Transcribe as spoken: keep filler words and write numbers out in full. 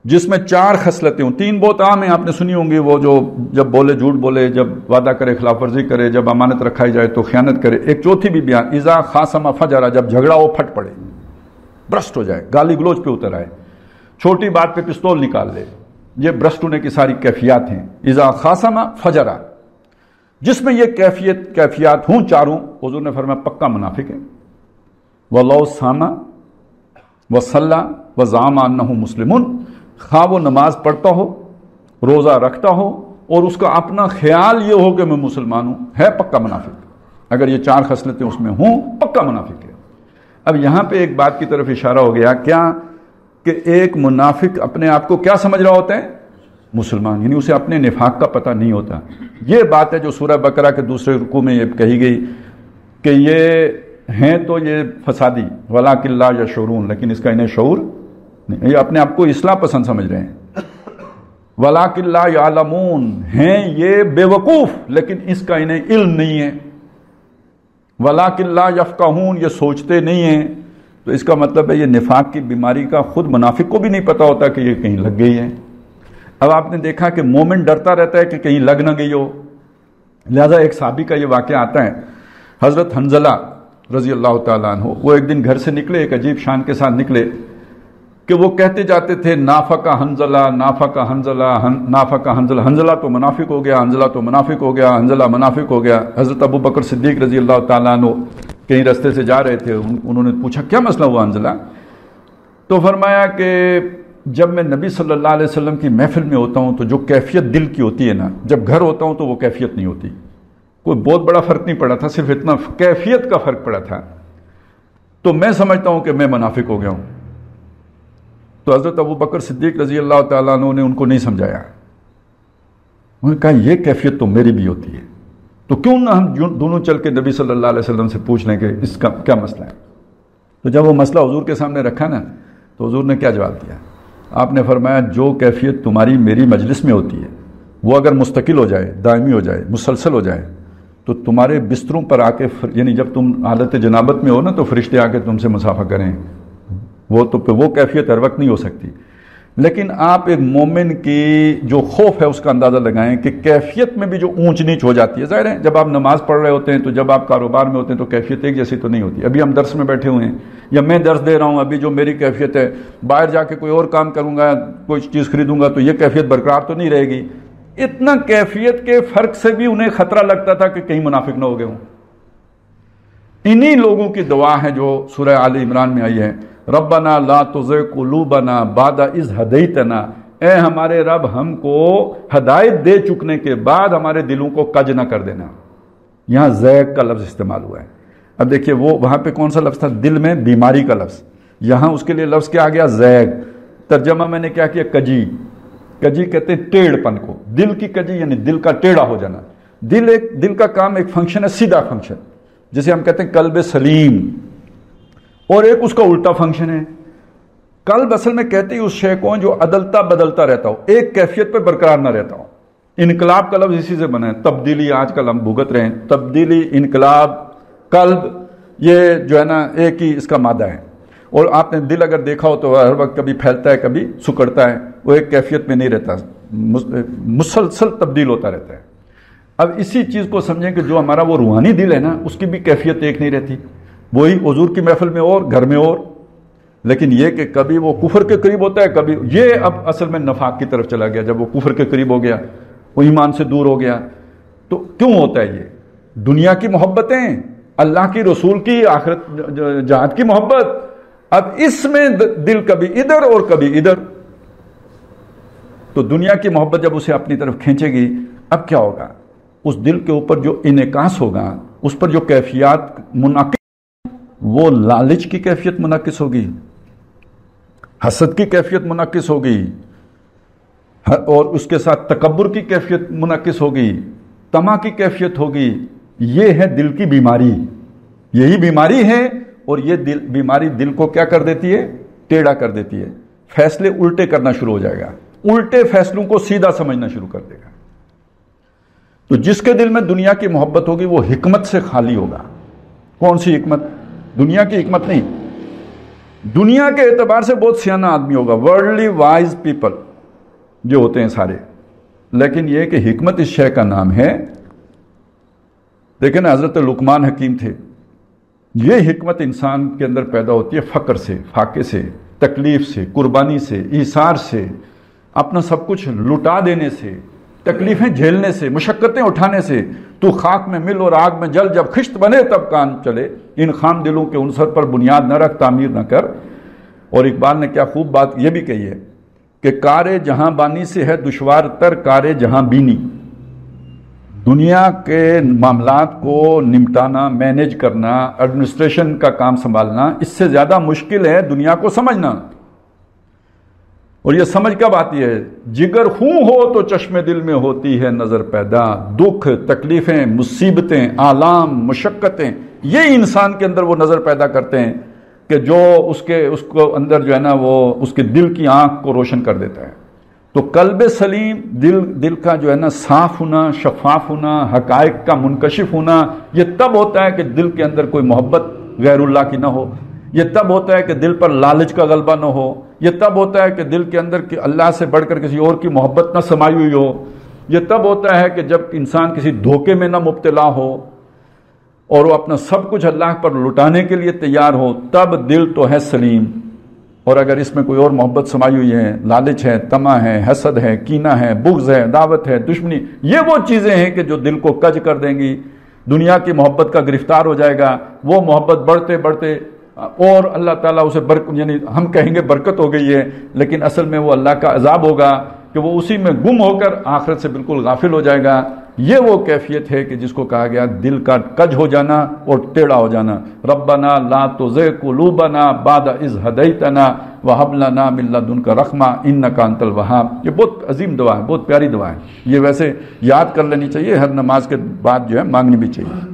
جس میں چار خصلتیں ہوں. تین بہت عام ہیں، آپ نے سنی ہوں گی، وہ جو جب بولے جھوٹ بولے، جب وعدہ کرے خلاف ورزی کرے، جب امانت رکھائی جائے تو خیانت کرے. ایک چوتھی بھی بیان، اذا خاصم فجر، جب جھگڑا ہو پھٹ پڑے، برسٹ ہو جائے، گالی گلوچ پہ اتر آئے، چھوٹی بات پہ پستول نکال لے. یہ برسٹ ہونے کی ساری کیفیات ہیں. اذا خاصم فجر، جس میں یہ کیفیت کیفیات ہوں چاروں، حضور نے فرمایا پکا منافق ہے. وَلَوْ سَامَ وَصَلَّى وَزَعَمَ أَنَّهُ مُسْلِمٌ، خواہ وہ نماز پڑھتا ہو، روزہ رکھتا ہو، اور اس کا اپنا خیال یہ ہو کہ میں مسلمان ہوں، ہے پکا منافق. اگر یہ چار خصلتیں اس میں ہوں، پکا منافق ہے. اب یہاں پہ ایک بات کی طرف اشارہ ہو گیا، کیا کہ ایک منافق اپنے آپ کو کیا سمجھ رہا ہوتا ہے؟ مسلمان، یعنی اسے اپنے نفاق کا پتہ نہیں ہوتا. یہ بات ہے جو سورہ بقرہ کے دوسرے رکوع میں یہ کہی گئی کہ یہ ہیں تو یہ فسادی، وَلَٰكِن لَا يَشْعُرُونَ، لیکن اس کا انہیں شعور نہیں، یہ اپنے آپ کو اصلاح پسند سمجھ رہے ہیں. وَلَٰكِن لَا يَعْلَمُونَ، ہیں یہ بے وقوف لیکن اس کا انہیں علم نہیں ہے. وَلَٰكِن لَا يَفْقَهُونَ، یہ سوچتے نہیں ہیں. تو اس کا مطلب ہے یہ نفاق کی بیماری کا خود منافق کو بھی نہیں پتا ہوتا کہ یہ کہیں لگ گئی ہے. اب آپ نے دیکھا کہ مومن ڈرتا رہتا ہے کہ کہیں لگ نہ گئی ہو. لہذا ایک صحابی کا یہ واقعہ آتا ہے، حضرت حنظلہ رضی اللہ تعالیٰ عنہ، وہ ایک دن گھر سے نکلے، ایک عجیب شان کے ساتھ نکلے کہ وہ کہتے جاتے تھے نافقہ حنظلہ، نافقہ حنظلہ، نافقہ حنظلہ، حنظلہ تو منافق ہو گیا، حنظلہ تو منافق ہو گیا، حنظلہ منافق ہو گیا. حضرت ابو بکر صدیق رضی اللہ تعالیٰ عنہ کہیں رستے سے جا رہے تھے، انہوں نے پوچھا کیا مسئلہ ہوا حنظلہ؟ تو فرمایا کہ جب میں نبی صلی اللہ علیہ وسلم کی محفل میں ہوتا ہوں تو جو کیفیت دل کی ہوتی ہے نا، جب گھر ہوتا ہوں تو وہ کیفیت نہیں ہوتی. کوئی بہت بڑا فرق نہیں پڑا تھا، صرف اتنا کیفیت کا فرق پڑا تھا. تو میں سمجھتا ہوں کہ میں منافق ہو گیا ہوں. تو حضرت ابو بکر صدیق رضی اللہ تعالیٰ عنہ نے ان کو نہیں سمجھایا. انہوں نے کہا یہ کیفیت تو میری بھی ہوتی ہے، تو کیوں نہ ہم دونوں چل کے نبی صلی اللہ علیہ وسلم سے پوچھ لیں کہ اس کا کیا مسئلہ ہے. تو جب وہ مسئلہ حضور کے سامنے رکھا نا، تو حضور نے کیا جواب دیا؟ آپ نے فرمایا جو کیفیت تمہاری میری مجلس میں ہوتی ہے وہ اگر مستقل ہو جائے، دائمی ہو جائے، مسلسل ہو جائے، تو تمہارے بستروں پر آ کے، یعنی جب تم حالت جنابت میں ہو نا تو فرشتے آ کے تم سے مصافحہ کریں، وہ تو وہ کیفیت ہر وقت نہیں ہو سکتی. لیکن آپ ایک مومن کی جو خوف ہے اس کا اندازہ لگائیں کہ کیفیت میں بھی جو اونچ نیچ ہو جاتی ہے. ظاہر ہے جب آپ نماز پڑھ رہے ہوتے ہیں تو جب آپ کاروبار میں ہوتے ہیں تو کیفیت ایک جیسی تو نہیں ہوتی. ابھی ہم درس میں بیٹھے ہوئے ہیں یا میں درس دے رہا ہوں، ابھی جو میری کیفیت ہے، باہر جا کے کوئی اور کام کروں گا، کوئی چیز خریدوں گا تو یہ کیفیت برقرار تو نہیں رہے گی. اتنا کیفیت کے فرق سے بھی انہیں خطرہ لگتا تھا کہ کہیں منافق نہ ہو گئے ہوں. انہی لوگوں کی دعا ہے جو سورہ آل عمران میں آئی ہے، ربنا لا تزغ قلوبنا بعد اذ ہدیتنا، اے ہمارے رب ہم کو ہدایت دے چکنے کے بعد ہمارے دلوں کو کج نہ کر دینا. یہاں زیغ کا لفظ استعمال ہوا ہے. اب دیکھیے وہ وہاں پہ کون سا لفظ تھا؟ دل میں بیماری کا لفظ. یہاں اس کے لیے لفظ کیا آ گیا؟ زیغ. ترجمہ میں نے کیا کیا؟ کجی. کجی کہتے ہیں ٹیڑھ پن کو. دل کی کجی یعنی دل کا ٹیڑھا ہو جانا. دل ایک دل کا کام ایک فنکشن ہے، سیدھا فنکشن، جسے ہم کہتے ہیں قلب سلیم، اور ایک اس کا الٹا فنکشن ہے. قلب اصل میں کہتے ہیں اس شے کو جو عدلتا بدلتا رہتا ہو، ایک کیفیت پہ برقرار نہ رہتا ہو. انقلاب کا لفظ اسی سے بنا ہے. تبدیلی آج کل ہم بھگت رہے ہیں. تبدیلی، انقلاب، قلب، یہ جو ہے نا ایک ہی اس کا مادہ ہے. اور آپ نے دل اگر دیکھا ہو تو ہر وقت کبھی پھیلتا ہے کبھی سکڑتا ہے، وہ ایک کیفیت میں نہیں رہتا، مسلسل تبدیل ہوتا رہتا ہے. اب اسی چیز کو سمجھیں کہ جو ہمارا وہ روحانی دل ہے نا، اس کی بھی کیفیت ایک نہیں رہتی. وہی حضور کی محفل میں اور گھر میں اور، لیکن یہ کہ کبھی وہ کفر کے قریب ہوتا ہے، کبھی یہ اب اصل میں نفاق کی طرف چلا گیا. جب وہ کفر کے قریب ہو گیا، وہ ایمان سے دور ہو گیا. تو کیوں ہوتا ہے یہ؟ دنیا کی محبتیں، اللہ کی رسول کی، آخرت جہاد کی محبت. اب اس میں دل کبھی ادھر اور کبھی ادھر. تو دنیا کی محبت جب اسے اپنی طرف کھینچے گی، اب کیا ہوگا؟ اس دل کے اوپر جو انعکاس ہوگا، اس پر جو کیفیات منعکس، وہ لالچ کی کیفیت منعکس ہوگی، حسد کی کیفیت منعکس ہوگی، اور اس کے ساتھ تکبر کی کیفیت منعکس ہوگی، طمع کی کیفیت ہوگی. یہ ہے دل کی بیماری. یہی بیماری ہے، اور یہ دل بیماری دل کو کیا کر دیتی ہے؟ ٹیڑھا کر دیتی ہے. فیصلے الٹے کرنا شروع ہو جائے گا، الٹے فیصلوں کو سیدھا سمجھنا شروع کر دے گا. تو جس کے دل میں دنیا کی محبت ہوگی وہ حکمت سے خالی ہوگا. کون سی حکمت؟ دنیا کی حکمت نہیں. دنیا کے اعتبار سے بہت سیانہ آدمی ہوگا، ورلڈلی وائز پیپل جو ہوتے ہیں سارے، لیکن یہ کہ حکمت اس شے کا نام ہے. دیکھیں نا حضرت لقمان حکیم تھے، یہ حکمت انسان کے اندر پیدا ہوتی ہے فقر سے، فاقے سے، تکلیف سے، قربانی سے، ایثار سے، اپنا سب کچھ لٹا دینے سے، تکلیفیں جھیلنے سے، مشقتیں اٹھانے سے. تو خاک میں مل اور آگ میں جل، جب خشت بنے تب کام چلے. ان خام دلوں کے عنصر پر بنیاد نہ رکھ، تعمیر نہ کر. اور اقبال نے کیا خوب بات یہ بھی کہی ہے کہ کار جہاں بانی سے ہے دشوار تر کار جہاں بینی. دنیا کے معاملات کو نمٹانا، مینیج کرنا، ایڈمنسٹریشن کا کام سنبھالنا اس سے زیادہ مشکل ہے دنیا کو سمجھنا. اور یہ سمجھ کب آتی ہے؟ جگر خوں ہو تو چشم دل میں ہوتی ہے نظر پیدا. دکھ، تکلیفیں، مصیبتیں، آلام، مشقتیں، یہ انسان کے اندر وہ نظر پیدا کرتے ہیں کہ جو اس کے اس کو اندر جو ہے نا وہ اس کے دل کی آنکھ کو روشن کر دیتا ہے. تو قلب سلیم، دل دل کا جو ہے نا صاف ہونا، شفاف ہونا، حقائق کا منکشف ہونا، یہ تب ہوتا ہے کہ دل کے اندر کوئی محبت غیر اللہ کی نہ ہو. یہ تب ہوتا ہے کہ دل پر لالچ کا غلبہ نہ ہو. یہ تب ہوتا ہے کہ دل کے اندر کہ اللہ سے بڑھ کر کسی اور کی محبت نہ سمائی ہوئی ہو. یہ تب ہوتا ہے کہ جب انسان کسی دھوکے میں نہ مبتلا ہو اور وہ اپنا سب کچھ اللہ پر لٹانے کے لیے تیار ہو، تب دل تو ہے سلیم. اور اگر اس میں کوئی اور محبت سمائی ہوئی ہے، لالچ ہے، طمع ہے، حسد ہے، کینہ ہے، بغض ہے، دعوت ہے، دشمنی، یہ وہ چیزیں ہیں کہ جو دل کو کج کر دیں گی. دنیا کی محبت کا گرفتار ہو جائے گا. وہ محبت بڑھتے بڑھتے اور اللہ تعالیٰ اسے برکت، یعنی ہم کہیں گے برکت ہو گئی ہے، لیکن اصل میں وہ اللہ کا عذاب ہوگا کہ وہ اسی میں گم ہو کر آخرت سے بالکل غافل ہو جائے گا. یہ وہ کیفیت ہے کہ جس کو کہا گیا دل کا کج ہو جانا اور ٹیڑھا ہو جانا. ربنا لا تزغ قلوبنا بعد اذ ہدیتنا وہب لنا من لدنک رحمہ انک انت الوہاب. یہ بہت عظیم دعا ہے، بہت پیاری دعا ہے. یہ ویسے یاد کر لینی چاہیے، ہر نماز کے بعد جو ہے مانگنی بھی چاہیے.